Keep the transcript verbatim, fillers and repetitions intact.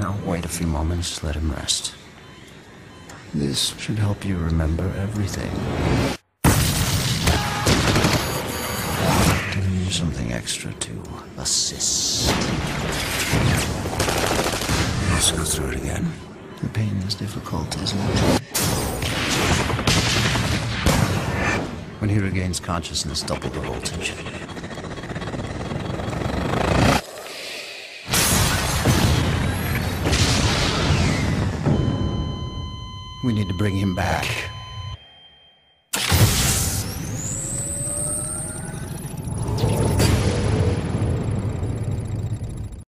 now. Wait a few moments, let him rest. This should help you remember everything. And something extra to assist. Let's go through it again. The pain is difficult, isn't it? When he regains consciousness, double the voltage. We need to bring him back.